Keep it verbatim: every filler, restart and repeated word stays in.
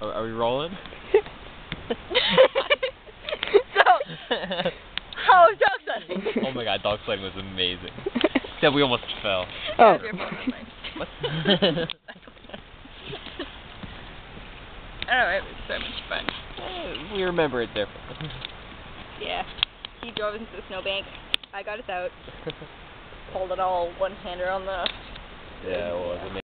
Are, are we rolling? So, how was dog sledding? Oh my god, dog sledding was amazing. Except we almost fell. Oh. What? I don't know, it was so much fun. Uh, we remember it differently. Yeah. He drove into the snowbank. I got us out. Pulled it all one-hander on the... Yeah, it was amazing.